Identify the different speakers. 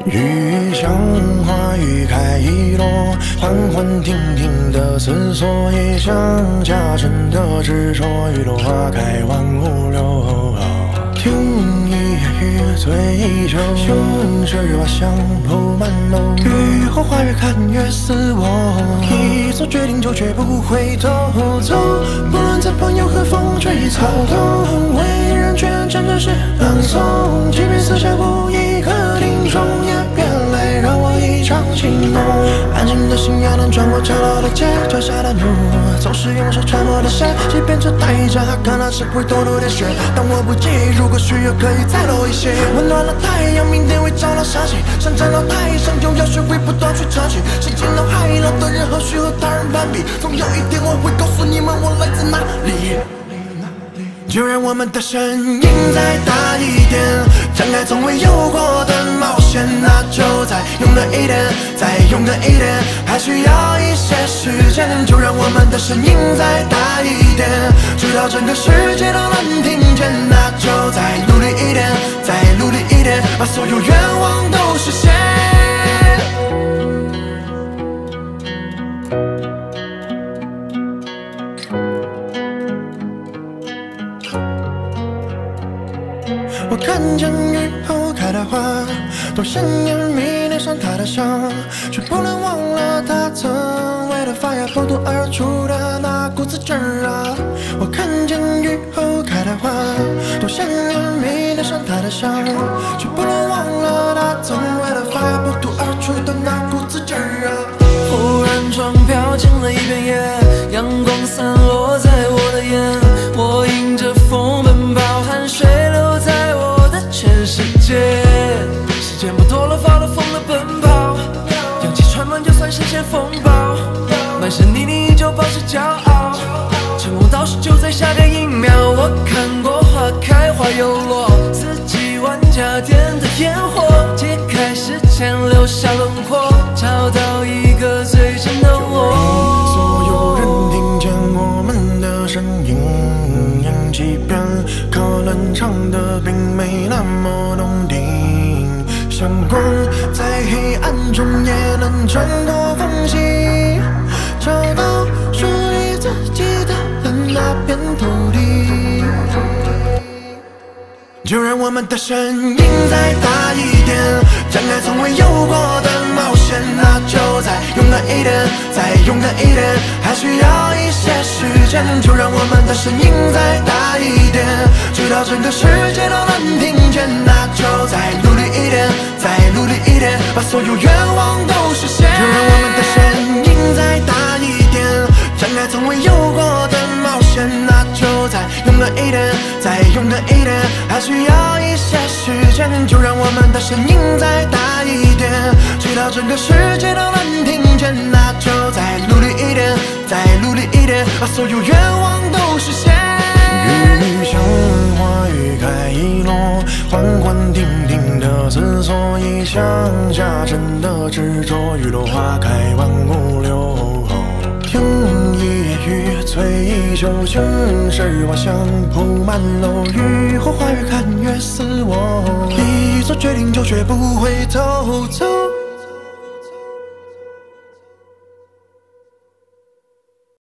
Speaker 1: 雨像花雨开一落，缓缓停停的思索，也像加深的执着。雨落花开万物流，听一夜雨醉酒，心事花香铺满楼。雨后花越看越似我，一做决定就绝不回头。走，不论在朋友和风吹草动，为人却真的是朗诵。即便四下无一刻听众，也别来让我一场情浓。安静的心也能穿过角落的街，脚下的路总是用手揣摩的鞋，即便这代价可能是会多流点血，但我不介意，如果需要可以再漏一些。温暖了太阳，明天会照到杀气，上站到台上就要学会不断去争取。谁见到海老的人何须和他人攀比，总有一天我会告诉你们我来自哪里。就让我们的声音再大一点，展开从未有过的冒险。那就再勇敢一点，再勇敢一点，还需要一些时间。就让我们的声音再大一点，直到整个世界都能听见。那就再努力一点，再努力一点，把所有愿望都实现。我看见雨后开的花，多鲜艳迷恋上它的香，却不能忘了它曾为了发芽破土而出的那股子劲儿啊！我看见雨后开的花，多鲜艳迷恋上它的香，却不能忘了它曾为了发芽破土而出的那股子劲儿啊！
Speaker 2: 忽然窗飘进了一片叶，阳光散落在我的眼，我迎着风奔跑，汗水流在我的全世界。时间不拖了，发了疯的奔跑，氧气传满就算身陷风暴，满身泥泞依旧保持骄傲。成功倒数就在下个一秒，我看过花开花又落，四季万家店的烟火，揭开时间留下轮廓，找到一个最真的我。
Speaker 1: 所有人听见我们的声音，即便可能唱得并没那么动听，像光在黑暗中也能穿过缝隙，找到属于自己的那片土地。就让我们的声音再大一点，展开从未有过的冒险。那就再勇敢一点，再勇敢一点，还需要一些时间。就让我们的声音再大一点，直到整个世界都能听见。那就再努力一点，再努力一点，把所有愿望都实现。就让我们的声音再大一点，展开从未有过的冒险。那就再勇敢一点，再勇敢一点，还需要一些时间。就让我们的声音再大一点，直到整个世界都能听见。那就再努力一点，再努力一点，把所有愿望都实现。雨像花雨开一落，缓缓停停的思索，也像加深的执着。雨落花开万物流，听一夜雨醉酒，心事花香铺满楼。雨后花越看越似我，一做决定就绝不回头。走。